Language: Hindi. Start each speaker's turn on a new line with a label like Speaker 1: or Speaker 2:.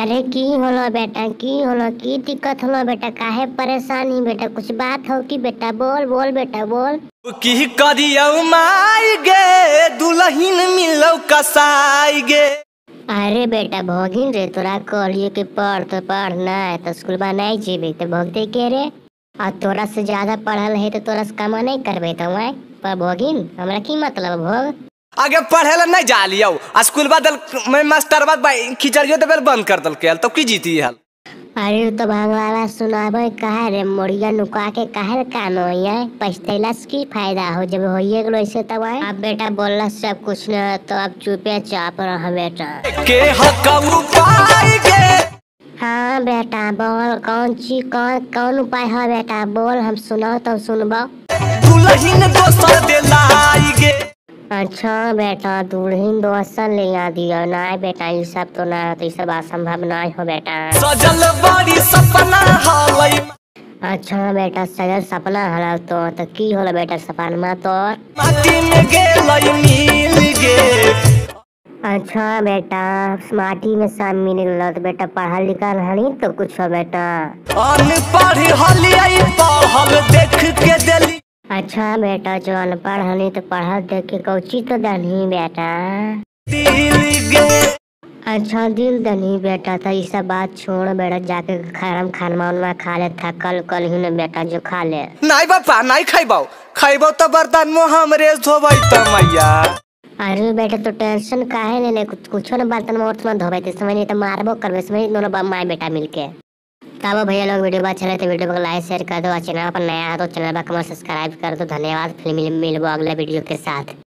Speaker 1: अरे की होलो बेटा, की होलो, की दिक्कत होलो बेटा, काहे परेशानी बेटा? कुछ बात हो कि बेटा? बोल बोल बेटा बोल।
Speaker 2: की करियौ माई गे दुल्हन मिलौ कसाई गे।
Speaker 1: अरे बेटा भगिन रे, तोरा कहलिए कि पढ़ तो पढ़, ना तो स्कूल में नहीं जेबे तो भगते के रे। और तोरा से ज्यादा पढ़ल है तो तोरा से काम नहीं करबे तो मैं पर भगिन हमरा की मतलब भोग।
Speaker 2: आगे पढ़े ला नहीं जा लियो, स्कूल बदल में मास्टर बाद खिचड़ियो देबे बंद कर दल के तो की जीती हल।
Speaker 1: अरे तो भांगवाला सुनाबे काहे रे, मोड़िया नुका के काहे कान होइए? पछतैला से की फायदा हो जब होइए गेलो ऐसे तब आए। अब बेटा बोलला सब कुछ न तो अब चुपे चाप रह बेटा।
Speaker 2: के हकऊ पाई गे।
Speaker 1: हाँ बेटा बोल, कौन चीज कौन उपाय है बेटा बोल, हम सुनाओ तो सुनबो।
Speaker 2: दुल्हन दोसर दिलाई गे।
Speaker 1: अच्छा बेटा दुल्हन दोसर ले आ दियो ना बेटा, ये सब तो ना, तो ये सब असंभव नहीं हो बेटा।
Speaker 2: सजल बड़ी सपना हलई।
Speaker 1: अच्छा बेटा सजल सपना हला तो की होला बेटा सपना तो?
Speaker 2: माटी में गेलई मिल गे।
Speaker 1: अच्छा बेटा माटी में सब मिल गलो तो बेटा पढ़ल लिखल हनी तो कुछ हो बेटा?
Speaker 2: अनपढ़ हलियई पढ़ल देख के देली।
Speaker 1: अच्छा बेटा जो अनपढ़ हनी तो पढ़ल देख के कौची तो दनी बेटा?
Speaker 2: दिल गे।
Speaker 1: अच्छा दिल दनी बेटा, तो ये सब बात छोड़ बेटा, जाके खाना उनमा खा ले, थकल कल ही न बेटा जो खा ले।
Speaker 2: नहीं बापा नहीं खैबौ तो बर्तन मुँह हमरे धोबै तो मैया।
Speaker 1: अरे बेटा तो टेंशन काहे लेले, कुछ न बर्तन में धोबे तो समझ नहीं तो मारबो करबे समझ दोनों माँ बेटा मिलके। तब भैया लोग वीडियो अच्छा लगे तो वीडियो को लाइक शेयर कर दो, और चैनल पर नया है तो चैनल पर सब्सक्राइब कर दो। धन्यवाद, फिर मिलबो अगले वीडियो के साथ।